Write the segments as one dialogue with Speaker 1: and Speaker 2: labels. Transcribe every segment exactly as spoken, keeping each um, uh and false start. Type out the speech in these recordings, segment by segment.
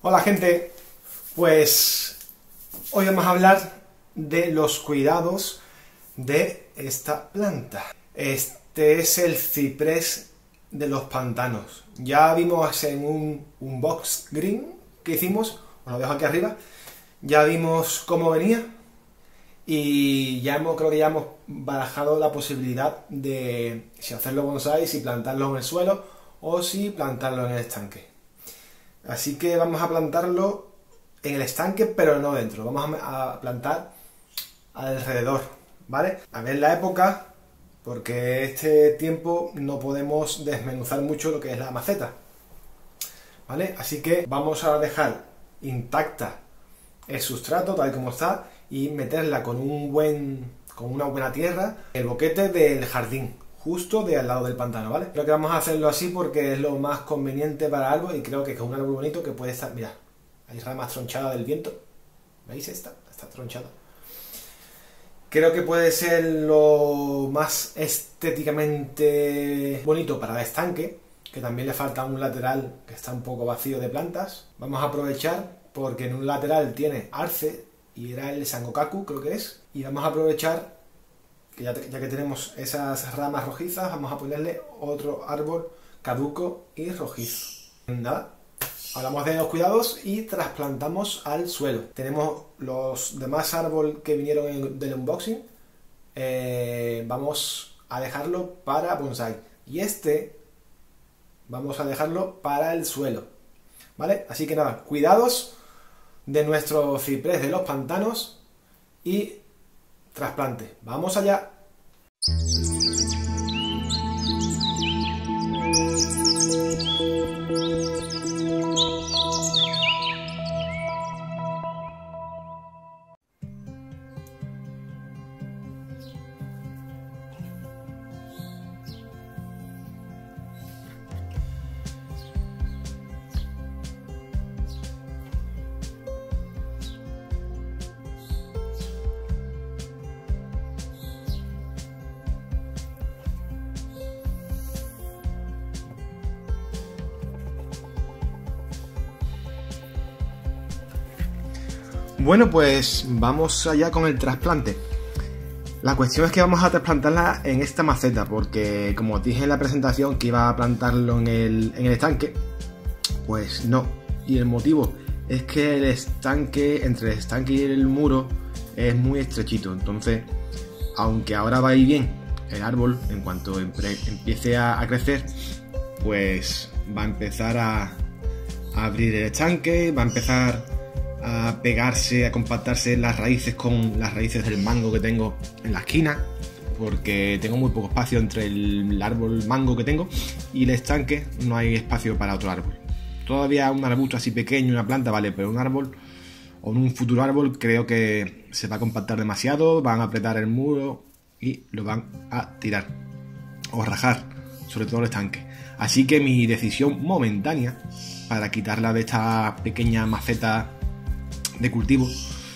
Speaker 1: Hola gente, pues hoy vamos a hablar de los cuidados de esta planta. Este es el ciprés de los pantanos. Ya vimos en un unbox green que hicimos, os lo dejo aquí arriba, ya vimos cómo venía y ya hemos, creo que ya hemos barajado la posibilidad de si hacerlo bonsái, si plantarlo en el suelo o si plantarlo en el estanque. Así que vamos a plantarlo en el estanque, pero no dentro. Vamos a plantar alrededor, ¿vale? A ver la época, porque este tiempo no podemos desmenuzar mucho lo que es la maceta, ¿vale? Así que vamos a dejar intacta el sustrato tal como está y meterla con un buen, con una buena tierra en el boquete del jardín, justo de al lado del pantano, ¿vale? Creo que vamos a hacerlo así porque es lo más conveniente para el árbol y creo que es un árbol bonito que puede estar... Mirad, hay ramas tronchadas del viento. ¿Veis esta? Está tronchada. Creo que puede ser lo más estéticamente bonito para el estanque, que también le falta un lateral que está un poco vacío de plantas. Vamos a aprovechar porque en un lateral tiene arce y era el sangokaku, creo que es. Y vamos a aprovechar que ya, ya que tenemos esas ramas rojizas, vamos a ponerle otro árbol caduco y rojizo. Nada, hablamos de los cuidados y trasplantamos al suelo. Tenemos los demás árboles que vinieron en, del unboxing, eh, vamos a dejarlo para bonsái. Y este vamos a dejarlo para el suelo, ¿vale? Así que nada, cuidados de nuestro ciprés de los pantanos y trasplante. ¡Vamos allá! Bueno, pues vamos allá con el trasplante. La cuestión es que vamos a trasplantarla en esta maceta, porque como os dije en la presentación que iba a plantarlo en el, en el estanque, pues no. Y el motivo es que el estanque, entre el estanque y el muro, es muy estrechito. Entonces, aunque ahora va a ir bien el árbol, en cuanto empiece a, a crecer, pues va a empezar a, a abrir el estanque, va a empezar a pegarse, a compactarse las raíces con las raíces del mango que tengo en la esquina, porque tengo muy poco espacio entre el árbol mango que tengo y el estanque, no hay espacio para otro árbol. Todavía un arbusto así pequeño, una planta, vale, pero un árbol o un futuro árbol creo que se va a compactar demasiado, van a apretar el muro y lo van a tirar o rajar, sobre todo el estanque. Así que mi decisión momentánea para quitarla de esta pequeña maceta de cultivo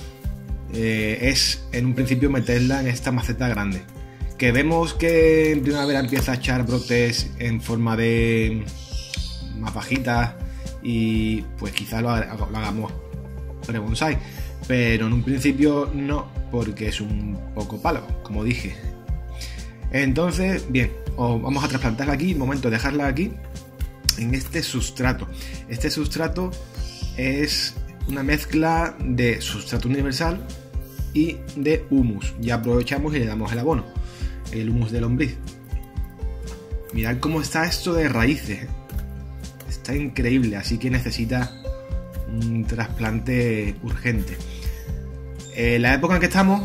Speaker 1: eh, es en un principio meterla en esta maceta grande, que vemos que en primavera empieza a echar brotes en forma de más bajitas y pues quizás lo, lo hagamos pre-bonsái, pero en un principio no, porque es un poco palo, como dije. Entonces, bien, os vamos a trasplantarla aquí, momento de dejarla aquí en este sustrato. Este sustrato es una mezcla de sustrato universal y de humus. Ya aprovechamos y le damos el abono, el humus de lombriz. Mirad cómo está esto de raíces, está increíble, así que necesita un trasplante urgente. Eh, la época en que estamos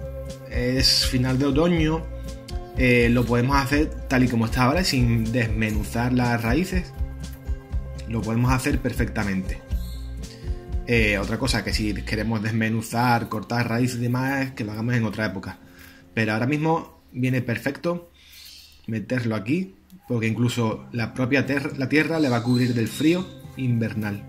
Speaker 1: es final de otoño, eh, lo podemos hacer tal y como está ahora, sin desmenuzar las raíces, lo podemos hacer perfectamente. Eh, otra cosa, que si queremos desmenuzar, cortar raíces y demás, que lo hagamos en otra época. Pero ahora mismo viene perfecto meterlo aquí, porque incluso la propia ter- la tierra le va a cubrir del frío invernal.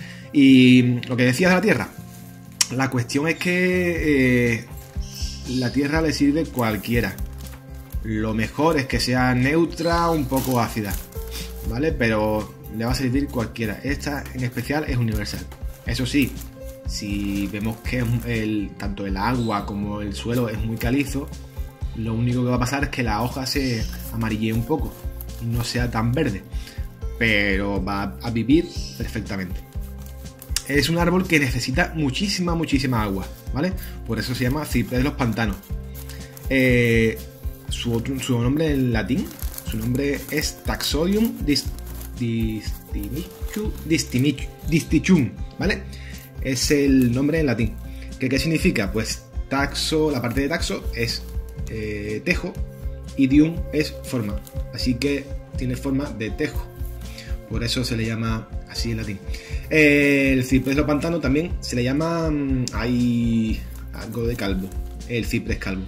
Speaker 1: Y lo que decía de la tierra, la cuestión es que eh, la tierra le sirve cualquiera. Lo mejor es que sea neutra, un poco ácida, ¿vale? Pero le va a servir cualquiera. Esta en especial es universal. Eso sí, si vemos que el, tanto el agua como el suelo es muy calizo, lo único que va a pasar es que la hoja se amarillee un poco y no sea tan verde, pero va a vivir perfectamente. Es un árbol que necesita muchísima, muchísima agua, ¿vale? Por eso se llama ciprés de los pantanos. Eh, su, otro, su nombre en latín, su nombre es Taxodium distichum, ¿vale? Es el nombre en latín. ¿Qué, qué significa? Pues taxo, la parte de taxo es eh, tejo y dium es forma. Así que tiene forma de tejo. Por eso se le llama así en latín. Eh, el ciprés de los pantanos también se le llama... Hay algo de calvo. El ciprés calvo.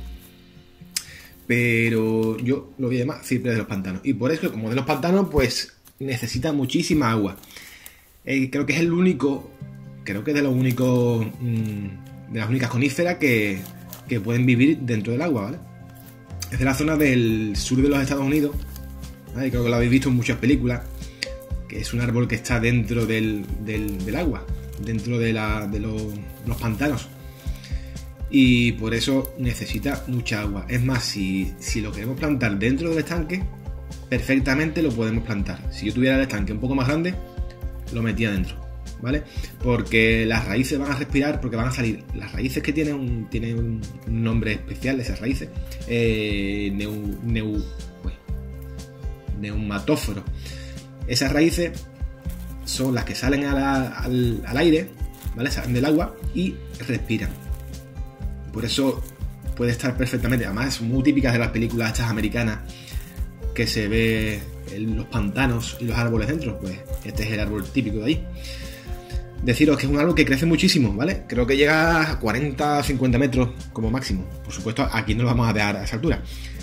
Speaker 1: Pero yo lo voy a llamar ciprés de los pantanos. Y por eso, como de los pantanos, pues necesita muchísima agua. Eh, creo que es el único... Creo que es de los únicos... Mmm, de las únicas coníferas que, que pueden vivir dentro del agua, ¿vale? Es de la zona del sur de los Estados Unidos. ¿Vale? Creo que lo habéis visto en muchas películas. Que es un árbol que está dentro del, del, del agua, dentro de, la, de los, los pantanos, y por eso necesita mucha agua. Es más, si, si lo queremos plantar dentro del estanque, perfectamente lo podemos plantar. Si yo tuviera el estanque un poco más grande, lo metía dentro, ¿vale? Porque las raíces van a respirar, porque van a salir las raíces que tienen un, tienen un, un nombre especial, esas raíces, eh, neu, neu, pues, neumatóforos. Esas raíces son las que salen a la, al, al aire, ¿vale? Salen del agua y respiran. Por eso puede estar perfectamente, además son muy típicas de las películas estas americanas, que se ve en los pantanos y los árboles dentro. Pues este es el árbol típico de ahí. Deciros que es un árbol que crece muchísimo, ¿vale? Creo que llega a cuarenta a cincuenta metros como máximo. Por supuesto, aquí no lo vamos a dejar a esa altura,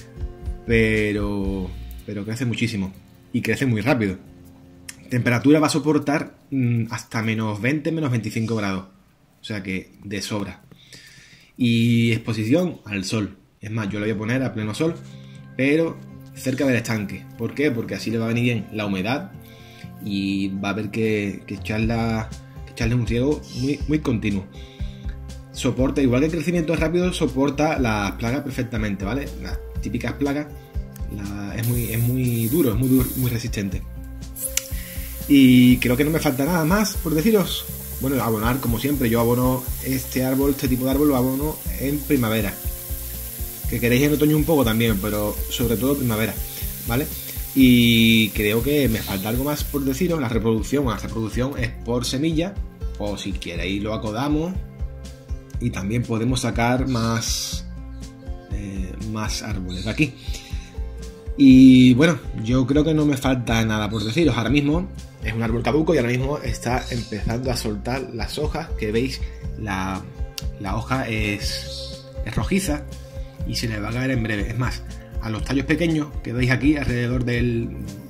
Speaker 1: pero, pero crece muchísimo y crece muy rápido. Temperatura va a soportar mmm, hasta menos veinte, menos veinticinco grados. O sea que de sobra. Y exposición al sol. Es más, yo lo voy a poner a pleno sol, pero cerca del estanque. ¿Por qué? Porque así le va a venir bien la humedad y va a haber que, que, echarla, que echarle un riego muy, muy continuo. Soporta, igual que el crecimiento es rápido, soporta las plagas perfectamente, ¿vale? Las típicas plagas, la, es, muy, es muy duro, es muy, duro, muy resistente. Y creo que no me falta nada más por deciros. Bueno, abonar, como siempre, yo abono este árbol, este tipo de árbol lo abono en primavera. Que queréis en otoño un poco también, pero sobre todo primavera, ¿vale? Y creo que me falta algo más por deciros. La reproducción, la reproducción es por semilla, o si queréis lo acodamos. Y también podemos sacar más, eh, más árboles de aquí. Y bueno, yo creo que no me falta nada por deciros. Ahora mismo es un árbol caduco y ahora mismo está empezando a soltar las hojas. Que veis, la, la hoja es, es rojiza y se le va a caer en breve. Es más, a los tallos pequeños que veis aquí alrededor del,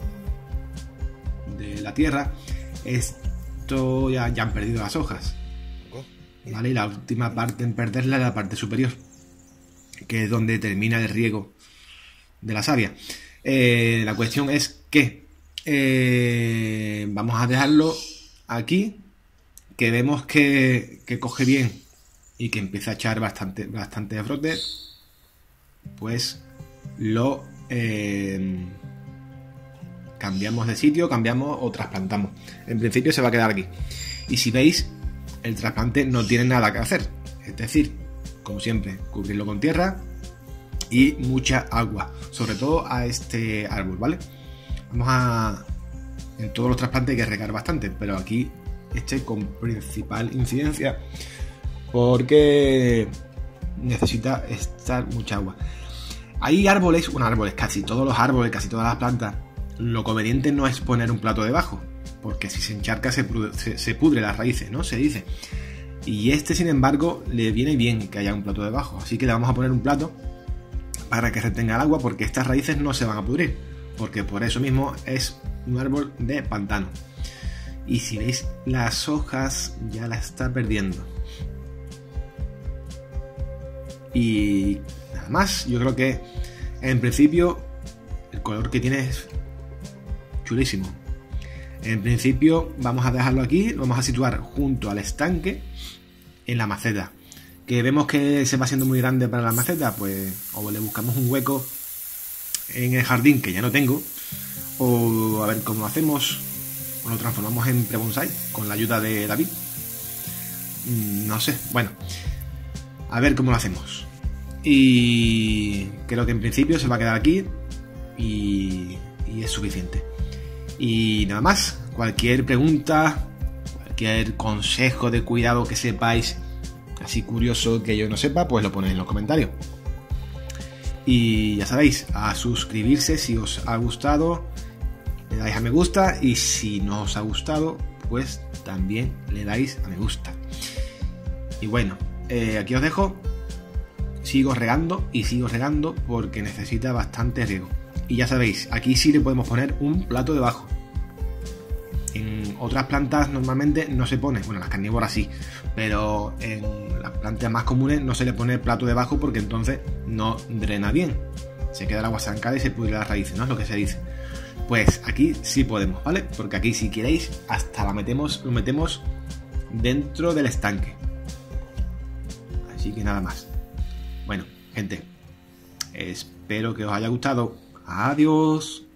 Speaker 1: de la tierra, esto ya, ya han perdido las hojas, ¿vale? Y la última parte en perderla es la parte superior, que es donde termina el riego de la savia. Eh, la cuestión es que eh, vamos a dejarlo aquí, que vemos que, que coge bien y que empieza a echar bastante, bastante de frote. Pues lo eh, cambiamos de sitio, cambiamos o trasplantamos. En principio se va a quedar aquí. Y si veis, el trasplante no tiene nada que hacer. Es decir, como siempre, cubrirlo con tierra y mucha agua, sobre todo a este árbol, ¿vale? Vamos a... En todos los trasplantes hay que regar bastante, pero aquí este con principal incidencia, porque necesita estar mucha agua. Hay árboles, bueno, árboles, casi todos los árboles, casi todas las plantas, lo conveniente no es poner un plato debajo, porque si se encharca se pudre, se, se pudre las raíces, ¿no? Se dice. Y este, sin embargo, le viene bien que haya un plato debajo, así que le vamos a poner un plato para que retenga el agua, porque estas raíces no se van a pudrir, porque por eso mismo es un árbol de pantano. Y si veis, las hojas ya las está perdiendo. Y nada más, yo creo que en principio el color que tiene es chulísimo. En principio vamos a dejarlo aquí, lo vamos a situar junto al estanque en la maceta. Que vemos que se va haciendo muy grande para la maceta, pues o le buscamos un hueco en el jardín que ya no tengo, o a ver cómo lo hacemos, o lo transformamos en pre-bonsai con la ayuda de David. No sé, bueno, a ver cómo lo hacemos. Y creo que en principio se va a quedar aquí y, y es suficiente. Y nada más, cualquier pregunta, cualquier consejo de cuidado que sepáis, así curioso que yo no sepa, pues lo ponéis en los comentarios. Y ya sabéis, a suscribirse si os ha gustado, le dais a me gusta, y si no os ha gustado, pues también le dais a me gusta. Y bueno, eh, aquí os dejo. Sigo regando y sigo regando porque necesita bastante riego. Y ya sabéis, aquí sí le podemos poner un plato debajo. En otras plantas normalmente no se pone, bueno, las carnívoras sí, pero en las plantas más comunes no se le pone el plato debajo porque entonces no drena bien. Se queda el agua estancada y se pudre las raíces, ¿no? Es lo que se dice. Pues aquí sí podemos, ¿vale? Porque aquí si queréis hasta la metemos, lo metemos dentro del estanque. Así que nada más. Bueno, gente, espero que os haya gustado. Adiós.